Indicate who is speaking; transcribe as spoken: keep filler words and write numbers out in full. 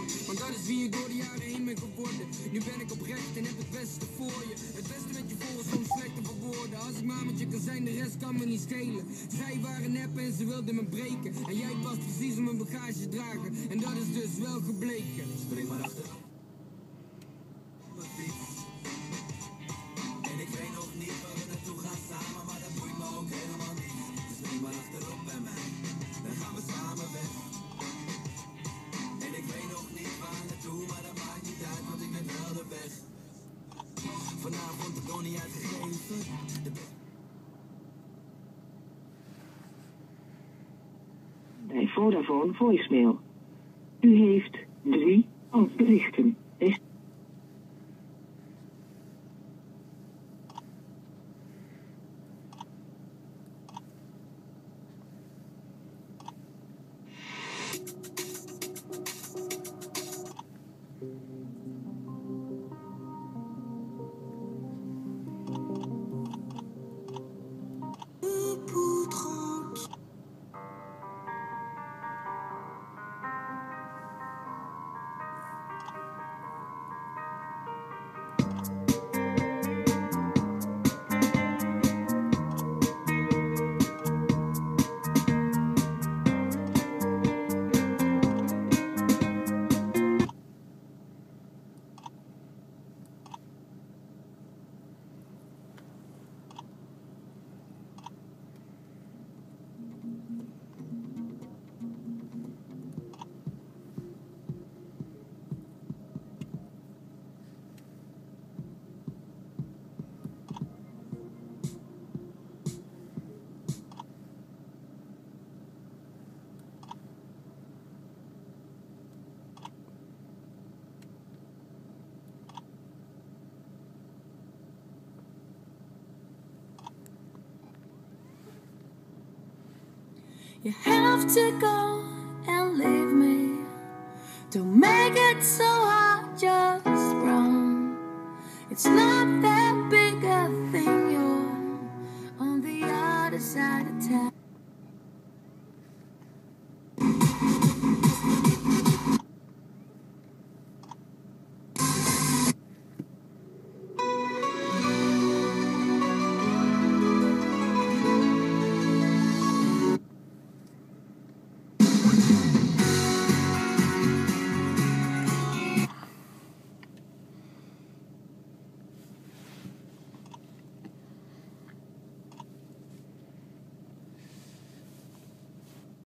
Speaker 1: Want dat is wie ik door de jaren heen ben geworden. Nu ben ik oprecht en heb het beste voor je. Het beste met je voor is soms slechte van woorden. Als ik maar met je kan zijn, de rest kan me niet schelen. Zij waren nep en ze wilden me breken. En jij past precies op mijn bagage dragen. En dat is dus wel gebleken. Spring maar achterop. En ik weet nog niet waar we naartoe gaan samen, maar dat boeit me ook helemaal niet. Dus spring maar achterop bij mij, dan gaan we samen weg. En ik weet nog niet waar naartoe, maar dat maakt niet uit, want ik ben wel de weg. Vanavond de Donnie uitgegeven. De
Speaker 2: Bij Vodafone voicemail. U heeft drie berichten. Is
Speaker 3: You have to go and leave me. Don't make it so hard, just run. It's not that